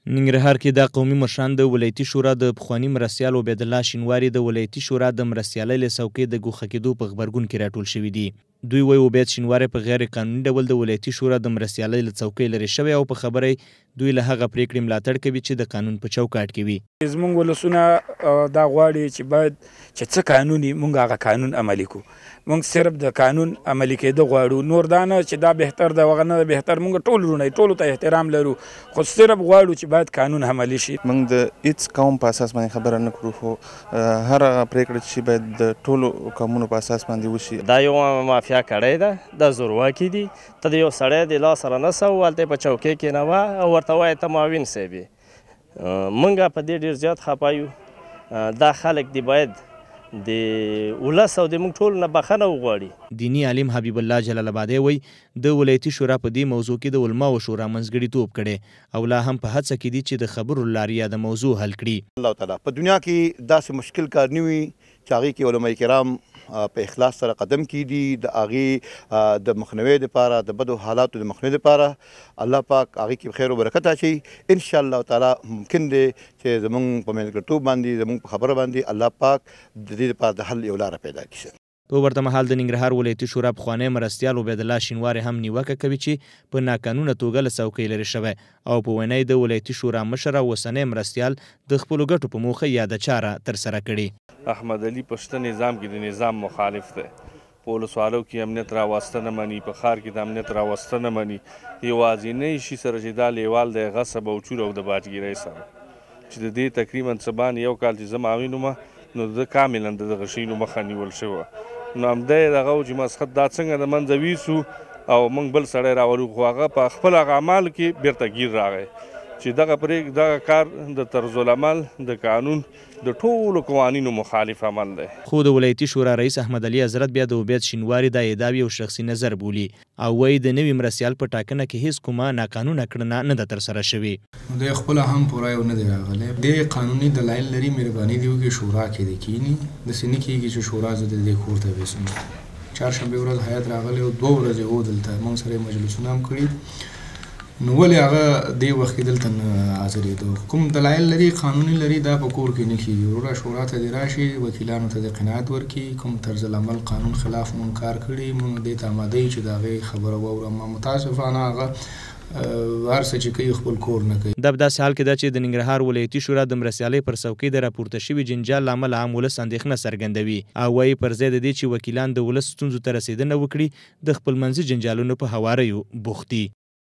ننګرهار کې د قومي مشران د ولایتي شورا د پخواني مرستیال عبیدالله شینواري د ولایتي شورا د مرستیالۍ له څوکۍ د ګوښه کېدو په غبرګون کې راټول شوي دي. دوی وایي عبید شینواری په غیر قانوني ډول د ولایتي شورا د مرستیالۍ له څوکۍ لرې شوی او په خبره دوی له هغه پریکړې ملاتړ کوي چې د قانون په چوکاټ کې وي. زموږ ولسونه دا غواړي چې باید چې څه قانون وي موږ هغه قانون عملي کړو. موږ صرف د قانون عملي کېدو غواړو، نور دا نه چې دا بهتر ده هغه نه بهتر. موږ ټول وروڼه ټولو ته احترام لرو، خو صرف غواړو چې باید قانون عملي شي. موږ د هېڅ قوم په اساس باندې خبره نه کړو، خو هر هغه پرېکړه چې باید د ټولو قومونو په اساس باندې وشي. دا یو مافیا کړی ده، دا زورواکي دي. ته د یو سړی د لاس سره نسه هلته په چوکۍ کېنوه او ورته وایې ته معاون صاحب یې. موږ په دې ډېر زیات خفه یو. دا خلک دی باید د ولس او د موږ ټولو نه بخښنه وغواړي. دیني عالم حبیب الله جلال آبادی وایي د ولایتي شورا په دې موضوع کې د علماو شورا منځګړیتوب کړی او لا هم په هڅه کې دي چې د خبرو له لارې د موضوع حل کړي. الله تعالی په دنیا کې داسې مشکل کار نه وي چې هغې کې علماء کرام په اخلاص سره قدم کیږي د هغې د مخنیوي دپاره د بدو حالاتو د مخنیوي دپاره. الله پاک هغې کې خیر و برکت اچوي. انشاءالله تعالی ممکن دی چې زموږ په منځګړیتوب باندې زموږ په خبره باندې الله پاک د دې دپاره د حل یو لاره پیدا کړي. په ورته مهال د ننګرهار ولایتي شورا پخوانی مرستیال عبیدالله شینواری هم نیوکه کوي چې په ناقانونه توګه له څوکۍ لرې شوی او په وینا د ولایتي شورا مشر او اوسنی مرستیال د خپلو ګټو په موخه یاده چاره ترسره کړې. احمد علي په شته نظام کې د نظام مخالف دی. په ولسوالو کې امنیت راوسته نه مني، په ښار کې د امنیت راوسته نه مني. یوازینی شي سره چې دا لیوال دی غصب او چور او د باجګیرۍ سره چې د دې تقریبا څه یو کال چې زه معاون وم نو د کاملا د دغه شیانو مخه نیول شوه. نو همدا یې دغه و چې مسخت دا څنګه د منځه ویسو او موږ بل سړی راولو، خو هغه په خپل هغه اعمالو کې بیرته ګیر راغی چې دغه کار د طرزالعمل د قانون د ټولو قوانینو مخالف عمل دی. خو د ولایتي شورا رئیس احمد علي حضرت بیا د عبید شینواری دا ادعا یو شخصي نظر بولي او وایي د نوي مرستیال په ټاکنه کې هیڅ کومه ناقانونه کړنه نه ده ترسره شوې. دی خپله هم پوره یو نه دی راغلی. دی قانوني دلایل لري، مهرباني دې وکړي شورا کې دې کښېني. داسې نه کېږي چې شورا زه د دې کور ته ویسم. چهارشنبې ورځ هیات راغلی او 2 ورځې و دلته موږ سره یې مجلسونه هم کړي. نو ولې هغه دې وخت کې دلته نه حاضرېدو؟ کوم دلایل لري قانوني لري دا په کور کې نه کېږي. وروره شورا ته دې راشي، وکیلانو ته دې قناعت ورکړي. کوم طرز العمل قانون خلاف مونږ کار کړي مونږ دې ته آماده یو چې د هغې خبره واورم. متاسفانه هغه هر څه چې کوي خپل کور نه کوي. دا په داسې حال کې ده چې د ننګرهار ولایتي شورا د مرستیالۍ پر څوکۍ د راپورته شوي جنجال له امله عام ولس اندېښنه څرګندوي او وایي پر ځای د دې چې وکیلان د ولس ستونزو ته رسېدنه وکړي د خپلمنځي جنجالونو په هواریو بوخت دي.